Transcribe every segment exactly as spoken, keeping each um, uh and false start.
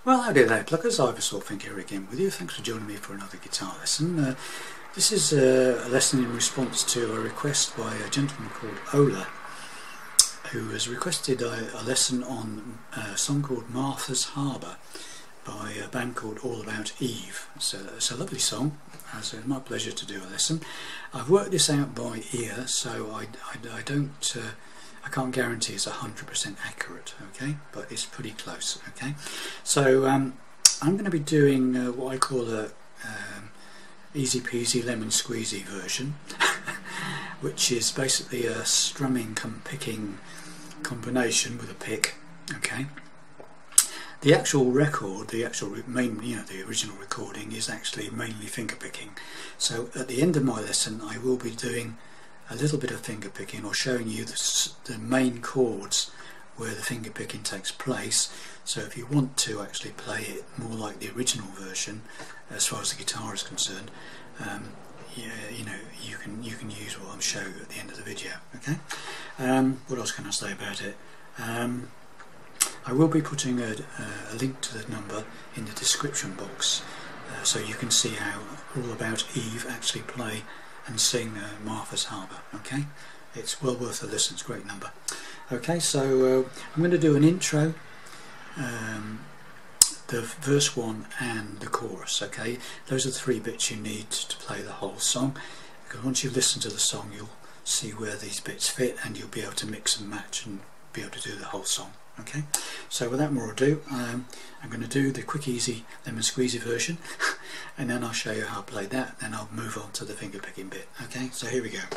Well, howdy there, pluckers. Iversaultfink here again with you. Thanks for joining me for another guitar lesson. Uh, this is uh, a lesson in response to a request by a gentleman called Ola, who has requested a, a lesson on a song called Martha's Harbour by a band called All About Eve. It's a, it's a lovely song. It's my pleasure to do a lesson. I've worked this out by ear, so I, I, I don't... Uh, I can't guarantee it's one hundred percent accurate, okay, but it's pretty close, okay. So um, I'm going to be doing uh, what I call a um, easy peasy lemon squeezy version, which is basically a strumming cum picking combination with a pick, okay. The actual record, the actual main, you know, the original recording is actually mainly finger picking. So at the end of my lesson, I will be doing a little bit of finger picking, or showing you the, the main chords where the finger picking takes place. So if you want to actually play it more like the original version, as far as the guitar is concerned, um, yeah, you know, you can you can use what I'm showing you at the end of the video. Okay. Um, what else can I say about it? Um, I will be putting a, a link to the number in the description box, uh, so you can see how All About Eve actually play and sing uh, Martha's Harbour. Okay, it's well worth a listen. It's a great number. Okay, so uh, I'm going to do an intro, um, the verse one and the chorus. Okay, those are the three bits you need to play the whole song, because once you listen to the song you'll see where these bits fit and you'll be able to mix and match and be able to do the whole song. Okay, so without more ado, um, I'm going to do the quick easy lemon squeezy version and then I'll show you how I play that, then I'll move on to the finger picking bit. Okay, so here we go.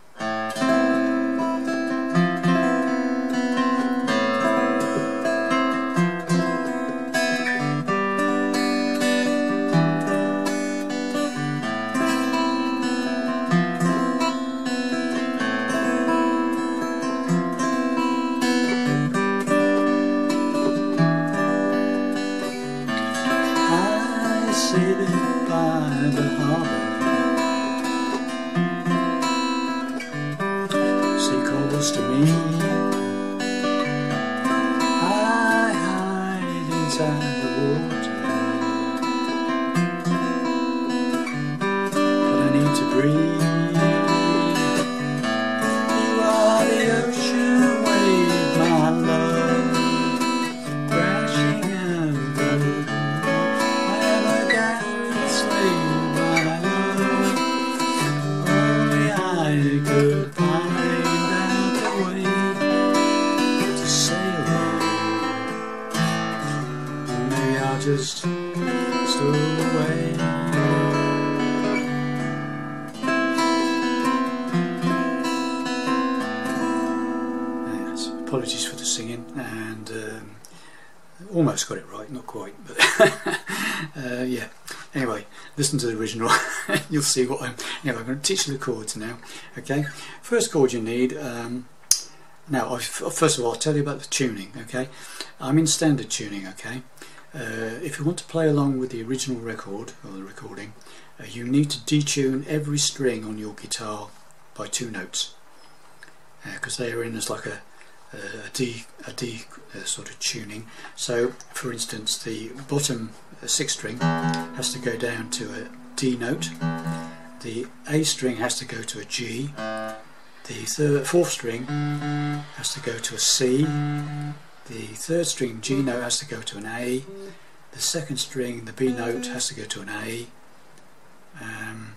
Sitting by the harbour, she calls to me. I hide inside the water, but I need to breathe. You are the ocean wave, my love, crashing and blue. Could find out a way to sail home. Maybe I'll just stow away. Yes, apologies for the singing, and um, almost got it right, not quite, but uh, yeah. Anyway, listen to the original. You'll see what I'm. You know, I'm going to teach you the chords now. Okay. First chord you need. Um, now, I've, first of all, I'll tell you about the tuning. Okay. I'm in standard tuning. Okay. Uh, if you want to play along with the original record or the recording, uh, you need to detune every string on your guitar by two notes, because uh, they are in as like a a D, a D uh, sort of tuning. So, for instance, the bottom uh, sixth string has to go down to a D note. The A string has to go to a G. The third, fourth string has to go to a C. The third string G note has to go to an A. The second string, the B note, has to go to an A. Um,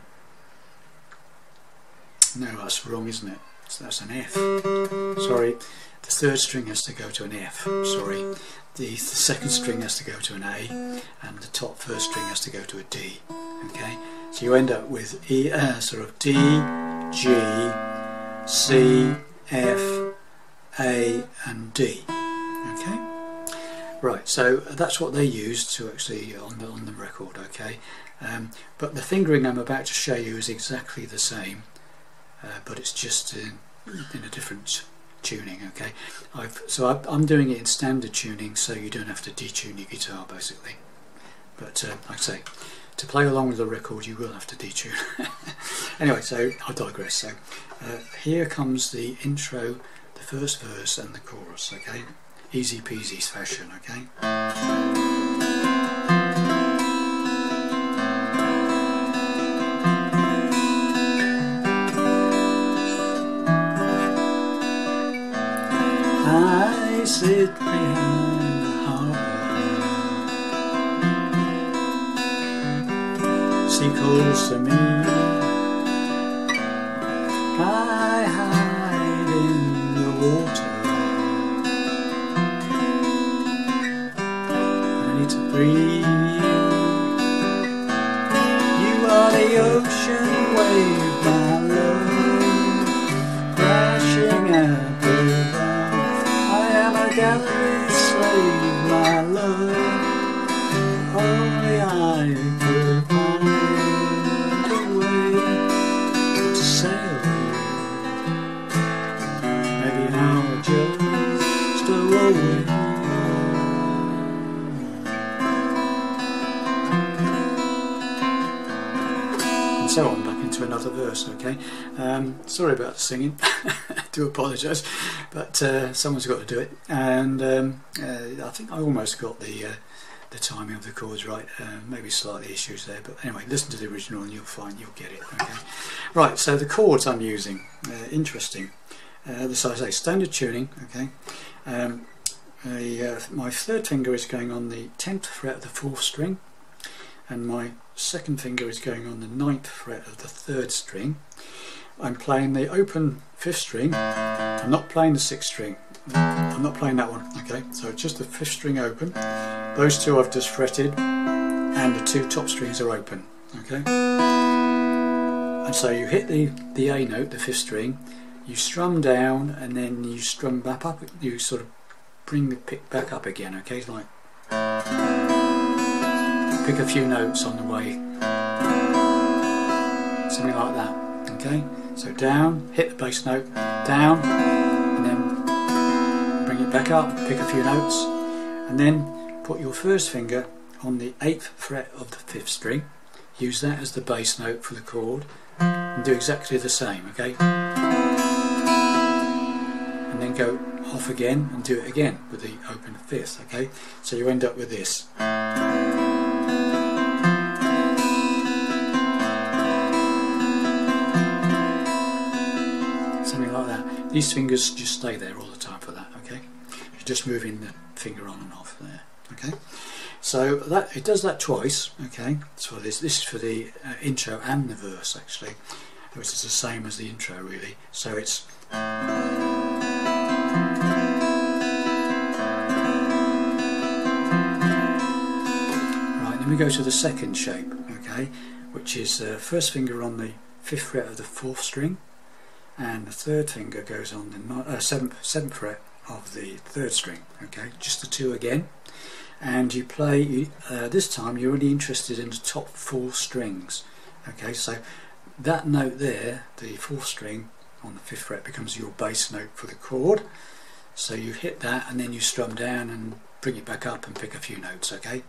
no, that's wrong, isn't it? So that's an F. Sorry. The third string has to go to an F, sorry. The, the second string has to go to an A, and the top first string has to go to a D. Okay, so you end up with E, uh, sort of D, G, C, F, A, and D. Okay, right. So that's what they used to actually on the on the record. Okay, um, but the fingering I'm about to show you is exactly the same, uh, but it's just in, in a different tuning. Okay, I've, so I've, I'm doing it in standard tuning, so you don't have to detune your guitar basically. But uh, like I say, to play along with the record you will have to detune. Anyway, so I digress. So uh, here comes the intro, the first verse and the chorus. Okay, easy peasy fashion. Okay. sit behind the harbour. Sea calls to me, I hide in the water. I need to breathe. You are the ocean wave, my love, crashing at the bar. I am a gallery slave, my love. Only I could find a way to sail with you. Maybe now just a rolling. And so on, back into another verse, okay? Um, sorry about the singing, I do apologise, but uh, someone's got to do it. And um, uh, I think I almost got the uh, the timing of the chords right, uh, maybe slightly issues there, but anyway, listen to the original and you'll find you'll get it. Okay, right, so the chords I'm using, uh, interesting. Uh, this, I say, standard tuning. Okay, um, a, uh, my third finger is going on the tenth fret of the fourth string, and my second finger is going on the ninth fret of the third string. I'm playing the open fifth string. I'm not playing the sixth string. I'm not playing that one. Okay, so just the fifth string open. Those two I've just fretted, and the two top strings are open. Okay, and so you hit the the A note, the fifth string. You strum down, and then you strum back up. You sort of bring the pick back up again. Okay, it's like pick a few notes on the way, something like that. Okay, so down, hit the bass note, down, and then bring it back up, pick a few notes, and then put your first finger on the eighth fret of the fifth string. Use that as the bass note for the chord, and do exactly the same. Okay, and then go off again and do it again with the open fifth. Okay, so you end up with this. Something like that. These fingers just stay there all the time for that. Okay, you're just moving the finger on and off there. Okay, so that it does that twice. Okay, so this this is for the uh, intro and the verse actually, which is the same as the intro really. So it's right. Then we go to the second shape. Okay, which is uh, first finger on the fifth fret of the fourth string, and the third finger goes on the uh, seventh seventh fret of the third string. Okay, just the two again, and you play. Uh, this time you're really interested in the top four strings. Okay, so that note there, the fourth string on the fifth fret, becomes your bass note for the chord. So you hit that, and then you strum down and bring it back up and pick a few notes. Okay,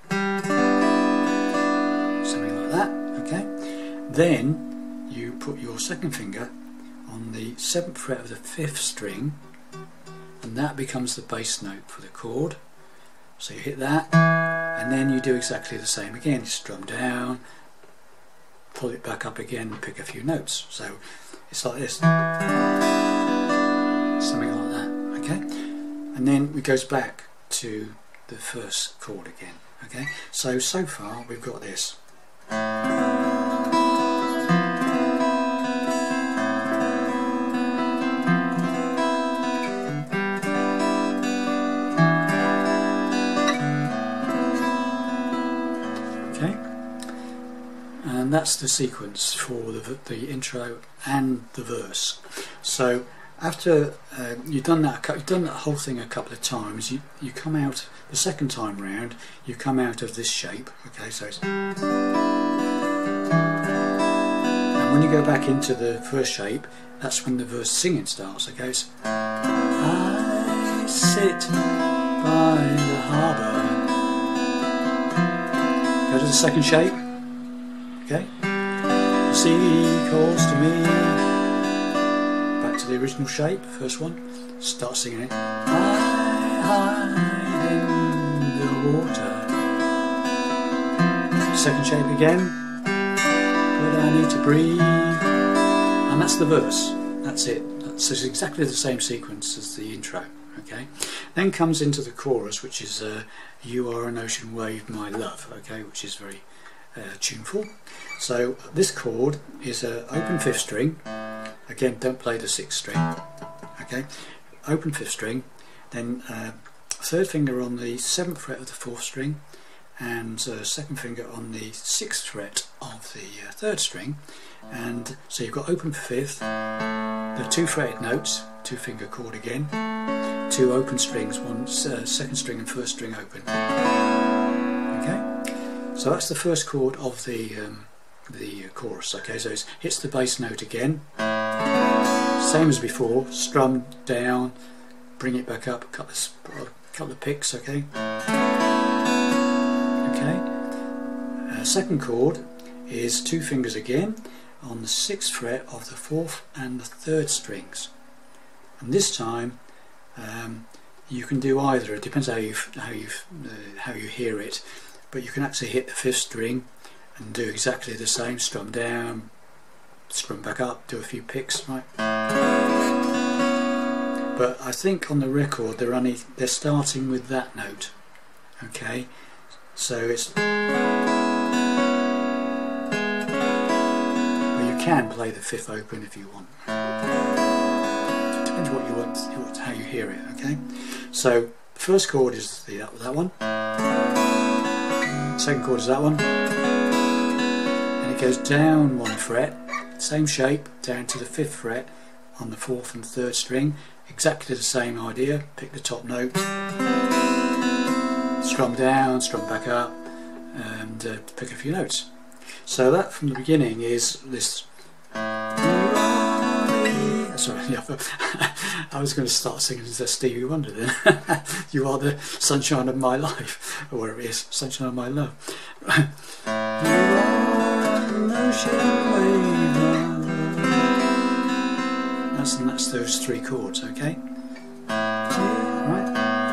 something like that. Okay, then you put your second finger on the seventh fret of the fifth string, and that becomes the bass note for the chord. So you hit that, and then you do exactly the same again. You strum down, pull it back up again, and pick a few notes. So it's like this, something like that. Okay, and then it goes back to the first chord again. Okay, so so far we've got this. And that's the sequence for the, the intro and the verse. So after uh, you've done that, you've done that whole thing a couple of times, you you come out the second time round. You come out of this shape. Okay, so it's, and when you go back into the first shape, that's when the verse singing starts. Okay, it's, I sit by the harbour. Go to the second shape. Okay, the sea calls to me. Back to the original shape, first one. Start singing it. I hide in the water. Second shape again. But I need to breathe. And that's the verse. That's it. That's exactly the same sequence as the intro. Okay, then comes into the chorus, which is uh, "You Are an Ocean Wave, My Love." Okay, which is very uh, tuneful. So this chord is an open fifth string. Again, don't play the sixth string. Okay, open fifth string, then uh, third finger on the seventh fret of the fourth string, and uh, second finger on the sixth fret of the uh, third string, and so you've got open fifth, the two fretted notes, two finger chord again, two open strings, one uh, second string and first string open. Okay, so that's the first chord of the um, the chorus. Okay, so it hits the bass note again, same as before, strum down, bring it back up, a couple of, a couple of picks. Okay. Okay. Uh, second chord is two fingers again on the sixth fret of the fourth and the third strings, and this time um, you can do either. It depends how you how you uh, how you hear it, but you can actually hit the fifth string and do exactly the same. Strum down, strum back up, do a few picks, right? But I think on the record they're only they're starting with that note. Okay, so it's, but you can play the fifth open if you want. It depends what you want, how you hear it. Okay, so the first chord is the that one. Second chord is that one. And it goes down one fret, same shape, down to the fifth fret on the fourth and third string. Exactly the same idea. Pick the top note, strum down, strum back up, and uh, pick a few notes. So that from the beginning is this. Sorry, yeah, I was going to start singing as a Stevie Wonder then. You are the sunshine of my life, or whatever it is, sunshine of my love. You are an ocean wave. That's, and that's those three chords, okay? Right.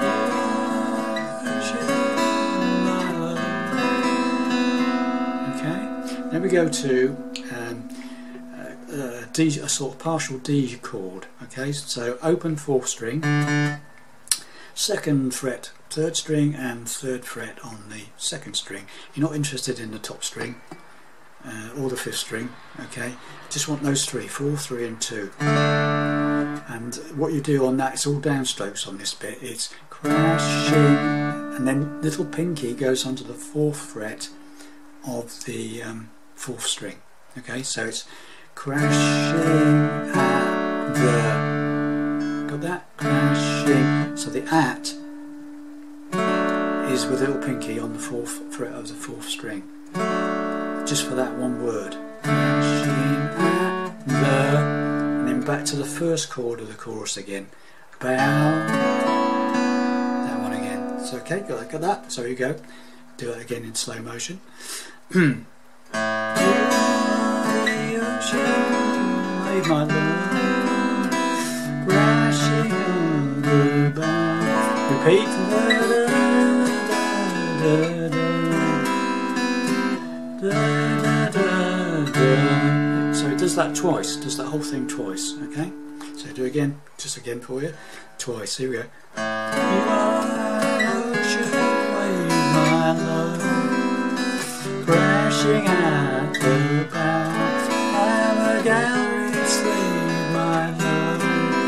Okay. Then we go to um, a, D, a sort of partial D chord. Okay, so open fourth string, second fret third string, and third fret on the second string. You're not interested in the top string. Uh, or the fifth string, okay? Just want those three, four, three and two. And what you do on that, it's all downstrokes on this bit. It's crashing, and then little pinky goes onto the fourth fret of the um, fourth string. Okay, so it's crashing at the, got that? Crashing. So the at is with little pinky on the fourth fret of the fourth string. Just for that one word. Crashing at the, and then back to the first chord of the chorus again. Bow. That one again. So okay, got that, got that. So here you go. Do it again in slow motion. You are the ocean, wave my love, crashing on the bar. Repeat. Da, da, da, da. Da, da, da. So it does that twice, does that whole thing twice, okay? So do it again, just again for you, twice, here we go. You are an ocean wave, my love, crashing at the bow. I'm a gallery slave, my love,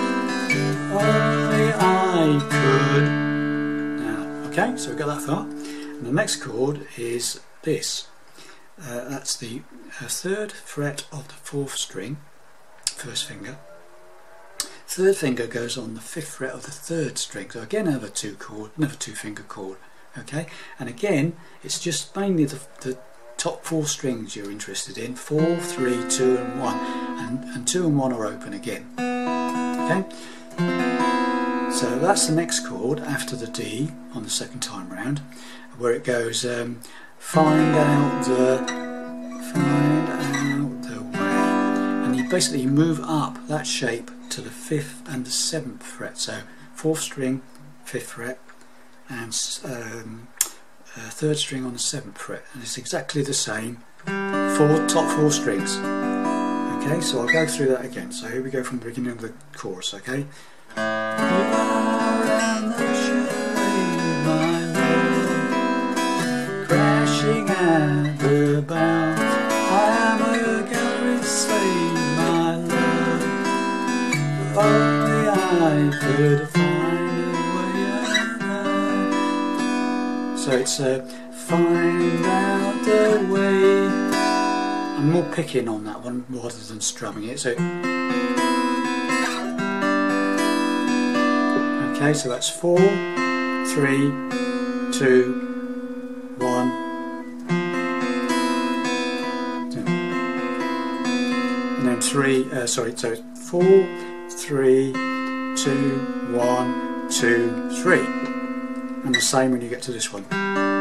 only I could. Now, okay, so we got that far. And the next chord is this. Uh, that's the uh, third fret of the fourth string, first finger. Third finger goes on the fifth fret of the third string. So again, another two chord, another two finger chord. Okay, and again, it's just mainly the, the top four strings you're interested in: four, three, two, and one, and and two and one are open again. Okay, so that's the next chord after the D on the second time round, where it goes. Um, Find out the, find out the way, and you basically move up that shape to the fifth and the seventh fret. So fourth string, fifth fret, and um, uh, third string on the seventh fret, and it's exactly the same for top four strings. Okay, so I'll go through that again. So here we go from the beginning of the chorus. Okay. You are an ocean wave, my love, crashing at the bow. I am a gallery slave, my love, if only I could find a way out. So it's a uh, find out the way. I'm more picking on that one rather than strumming it. So okay, so that's four, three, two, one, and then three. Uh, sorry, so four, three, two, one, two, three, and the same when you get to this one.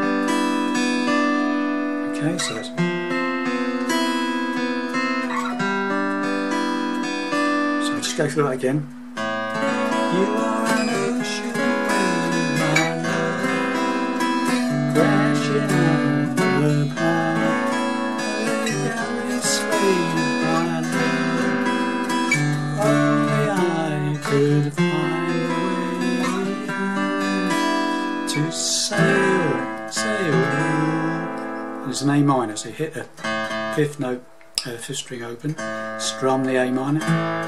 Okay, so that's so just go through that again. You are an ocean wave, my love, crashing on the bow. A gallery slave, my love, only I could find a way to sail, sail. It's an A minor, so you hit the fifth note, uh, fifth string open, strum the A minor,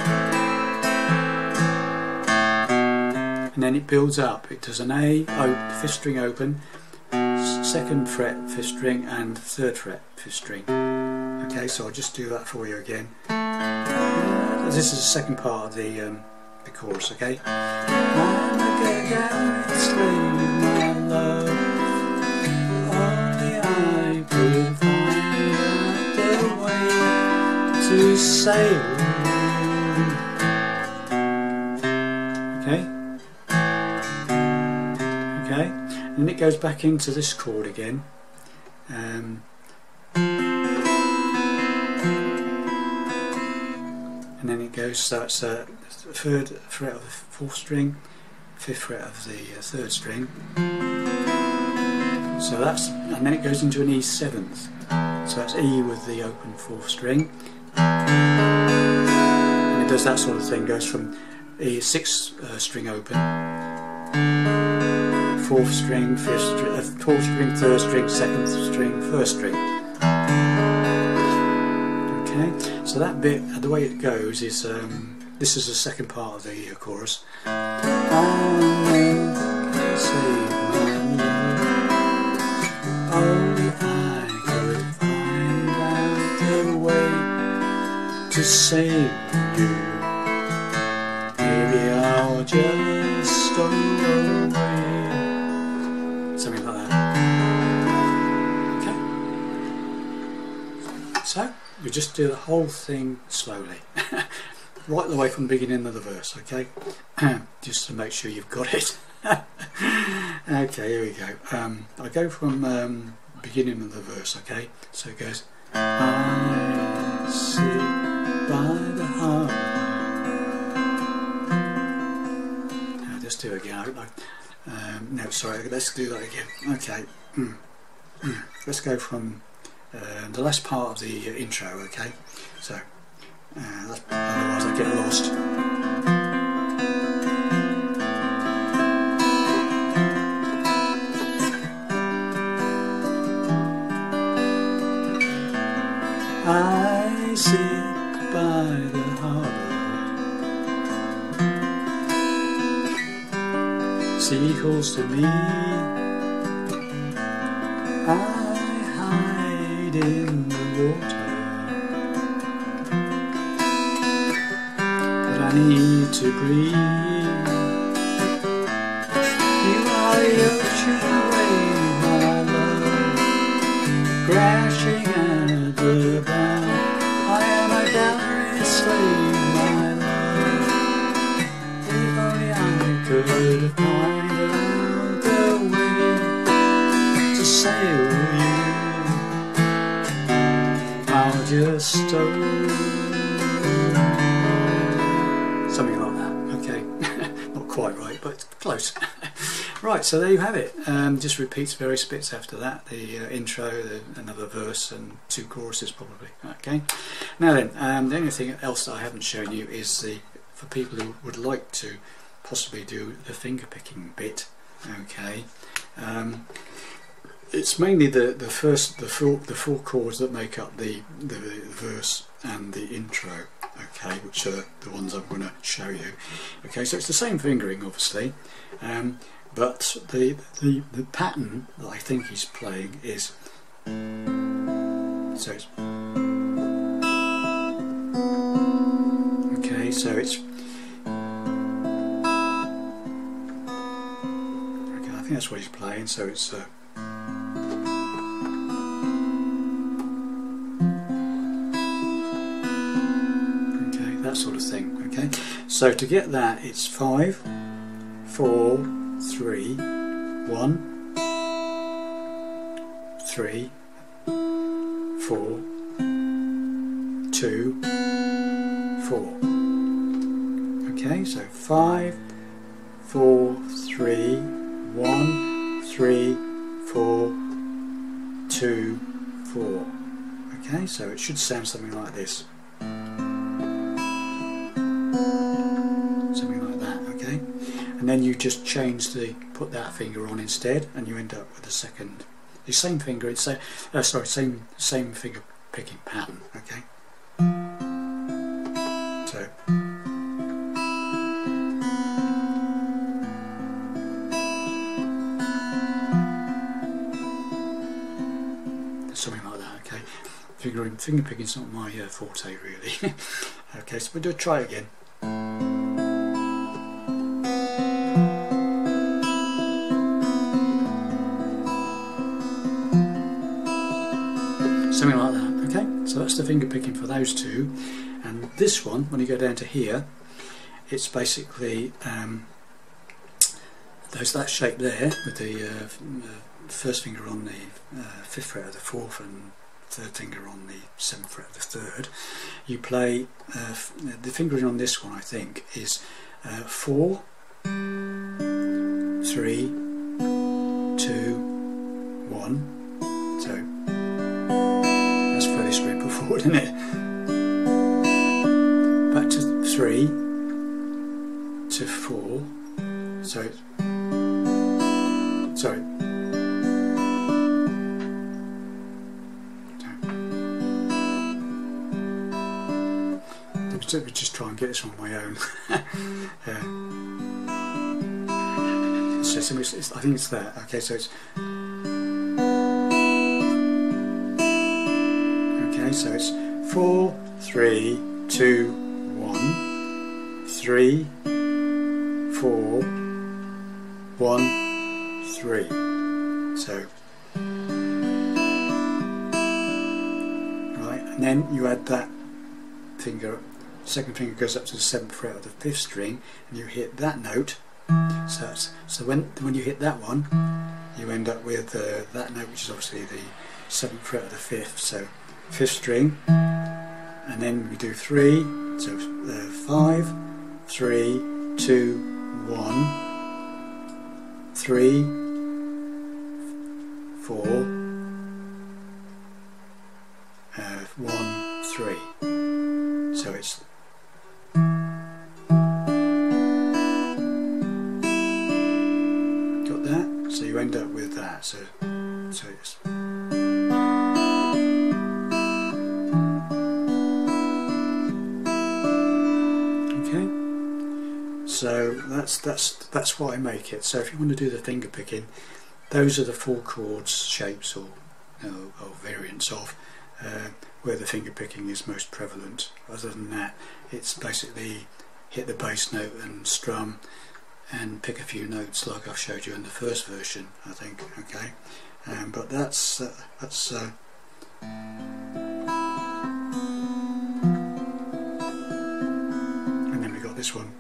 and then it builds up. It does an A, open, fifth string open, second fret fifth string, and third fret fifth string. Okay, so I'll just do that for you again. This is the second part of the um, the chorus. Okay. I'm a gallery slave, my love, only I could find out the way to sail. Okay. Okay, and it goes back into this chord again. Um, and then it goes, so it's uh, the third fret of the fourth string, fifth fret of the uh, third string. So that's, and then it goes into an E seventh. So that's E with the open fourth string. And it does that sort of thing, goes from E sixth uh, string open, fourth string, fifth string, uh, fourth string, third string, second string, first string. Okay, so that bit, the way it goes is, um, this is the second part of the uh, chorus. Only I could find out the way to save you. Maybe I'll just go away. Something like that. Okay. So we just do the whole thing slowly, right the way from the beginning of the verse. Okay, just to make sure you've got it. Okay, here we go. Um, I go from um, beginning of the verse. Okay, so it goes. I sit by the harbour. Now let's do it again. Um, no, sorry. Let's do that again. Okay. Mm. Mm. Let's go from uh, the last part of the uh, intro. Okay, so uh, that's, otherwise I get lost. I sit by the harbour, sea calls to me, I hide in the water, but I need to breathe. You are the ocean wave, my love, crashing at the bow. I am a gallery slave, my love, if only I could find out the way to sail you. I'll just stow. Something like that. Okay. Not quite right, but close. Right, so there you have it. Um, just repeats various bits after that. The uh, intro, the, another verse, and two choruses probably. Okay. Now then, um, the only thing else that I haven't shown you is the for people who would like to possibly do the finger picking bit. Okay, um, it's mainly the the first the four the four chords that make up the the verse and the intro. Okay, which are the ones I'm going to show you. Okay, so it's the same fingering, obviously, um, but the the the pattern that I think he's playing is so it's okay. So it's okay. I think that's what he's playing. So it's. Uh, that sort of thing. Okay, so to get that, it's five, four, three, one, three, four, two, four. Okay, so five, four, three, one, three, four, two, four. Okay, so it should sound something like this. Something like that, okay? And then you just change the, put that finger on instead, and you end up with the second, the same finger, it's uh, sorry, same same finger picking pattern, okay? So something like that, okay? Fingering, finger picking is not my uh, forte really. Okay, so we'll do try it again. Something like that, okay? So that's the finger picking for those two. And this one, when you go down to here, it's basically um, there's that shape there with the uh, first finger on the uh, fifth fret of the fourth and third finger on the seventh fret of the third. You play uh, the fingering on this one, I think, is uh, four, three, two, one. So that's fairly straightforward, isn't it? Back to three, to four. So it's, sorry. Let me just try and get this on my own. uh, so, so it's, it's, I think it's that. Okay, so it's okay. So it's four, three, two, one, three, four, one, three. So right, and then you add that finger. Second finger goes up to the seventh fret of the fifth string, and you hit that note. So that's, so when when you hit that one, you end up with uh, that note, which is obviously the seventh fret of the fifth. So fifth string, and then we do three. So uh, five, three, two, one, three, four, uh, one, three. So it's so you end up with that. So, so it's okay. So that's that's that's why I make it. So if you want to do the finger picking, those are the four chords, shapes, or you know, or variants of uh, where the finger picking is most prevalent. Other than that, it's basically hit the bass note and strum and pick a few notes like I've showed you in the first version, I think. Okay, um, but that's uh, that's uh, and then we got this one.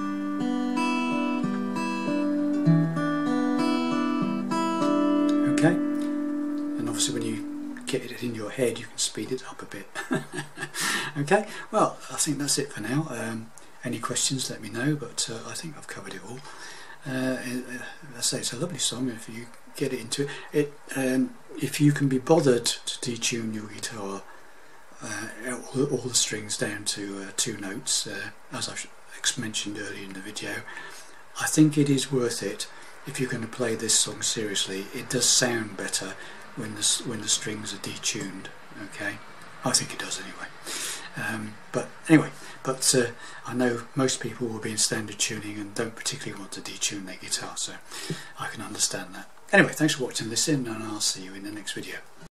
Okay, and obviously when you get it in your head, you can speed it up a bit. Okay, well, I think that's it for now. Um, Any questions, let me know, but uh, I think I've covered it all. Uh, I say it's a lovely song if you get it into it. Um, if you can be bothered to detune your guitar, uh, all, all the strings down to uh, two notes, uh, as I've mentioned earlier in the video, I think it is worth it if you're going to play this song seriously. It does sound better when the, when the strings are detuned, okay? I think it does anyway. Um, but anyway, but uh, I know most people will be in standard tuning and don't particularly want to detune their guitar, so I can understand that. Anyway, thanks for watching this in, and I'll see you in the next video.